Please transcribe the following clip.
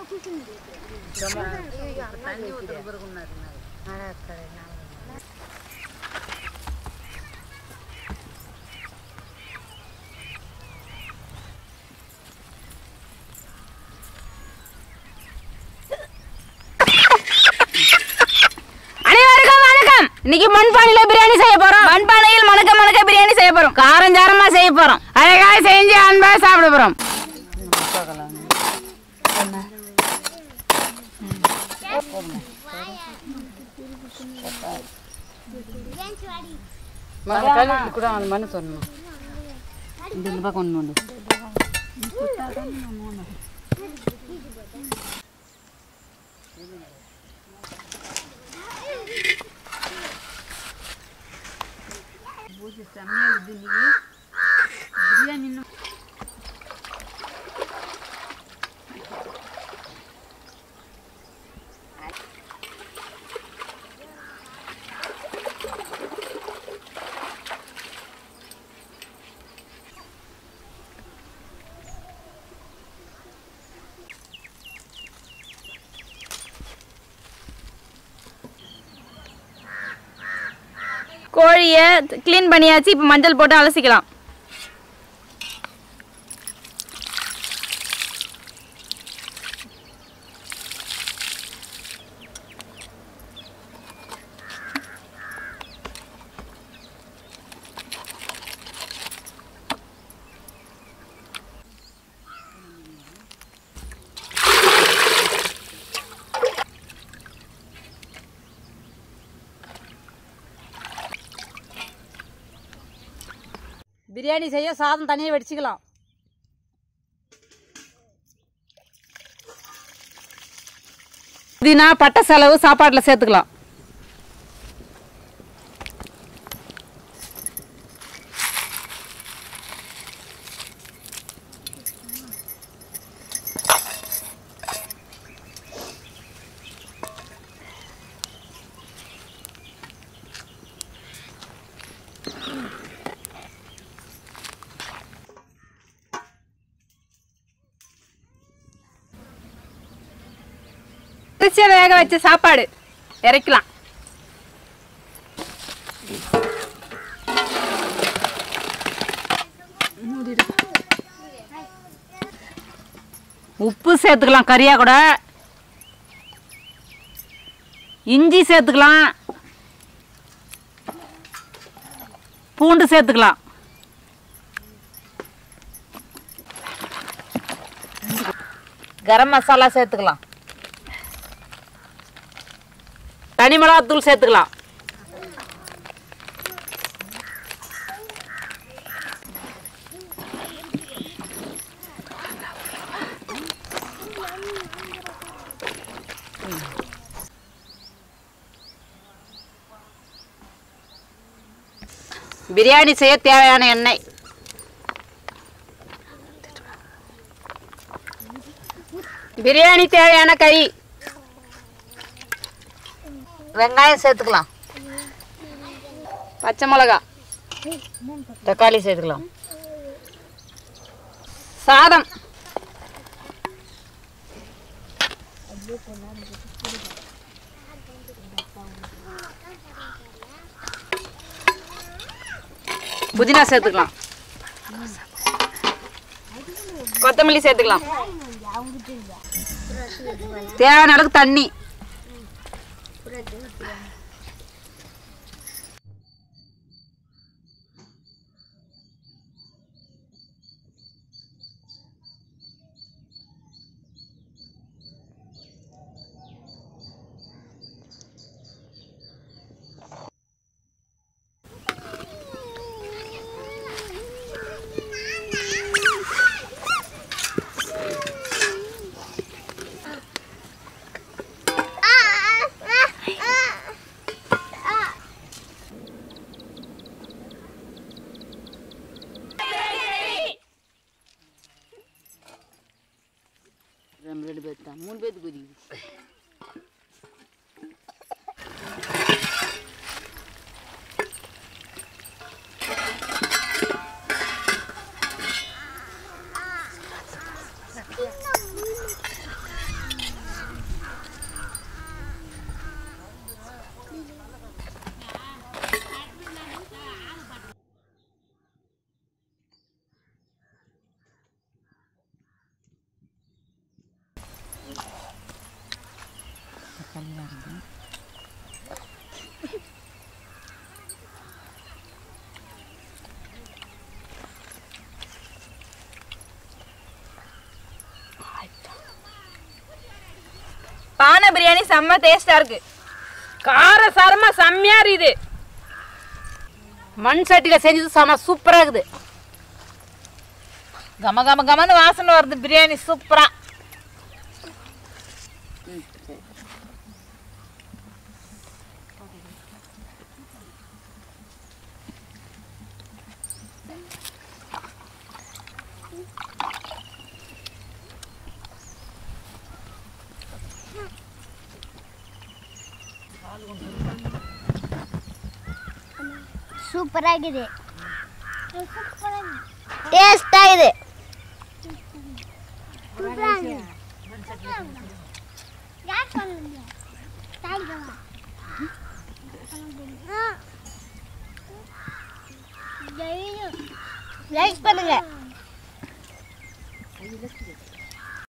தண்ணி ஊற்றுற பிறகு இன்னைக்கு மண்பானையில பிரியாணி செய்ய போறோம். மண்பானையில் மணக்க மணக்க பிரியாணி செய்ய போறோம். காரஞ்சாரமா செய்ய போறோம். அழகா செஞ்சு அன்பா சாப்பிட போறோம். கூட அந்த மண்ணு சொல்லணும். இந்த பக்கம் ஒன்று உண்டு. பிரியாணி கோழியை க்ளீன் பண்ணியாச்சு. இப்போ மஞ்சள் போட்டு அலசிக்கலாம். பிரியாணி செய்ய சாதம் தனியாக வடிச்சுக்கலாம். புதினா பட்டை செலவு சாப்பாட்டில் சேர்த்துக்கலாம். வேக வச்ச சாப்பாடு இறக்கலாம். உப்பு சேர்த்துக்கலாம். கறியா கூட இஞ்சி சேர்த்துக்கலாம். பூண்டு சேர்த்துக்கலாம். கரம் மசாலா சேர்த்துக்கலாம். தனி மிளகாத்தூள் சேர்த்துக்கலாம். பிரியாணி செய்ய தேவையான எண்ணெய், பிரியாணி தேவையான கறி, வெங்காயம் சேர்த்துக்கலாம். பச்சை மிளகா, தக்காளி சேர்த்துக்கலாம். சாதம், புதினா சேர்த்துக்கலாம். கொத்தமல்லி சேர்த்துக்கலாம். தேவையான அளவுக்கு தண்ணி. ரெண்டு பேர் தான், 3 பேருக்கு கொதிக்குது. கல்யாணம் இருக்கு. பானை பிரியாணி செம்ம டேஸ்டா இருக்கு. கார சாரமா செம்மையா இருக்குது. மண் சட்டியில் செஞ்சது செம சூப்பராக இருக்குது. கம கம கமன்னு வாசனை வருது. பிரியாணி சூப்பரா. சூப்பரா இருக்குது. டேஸ்டா இருக்குது. லைக் பண்ணுங்க.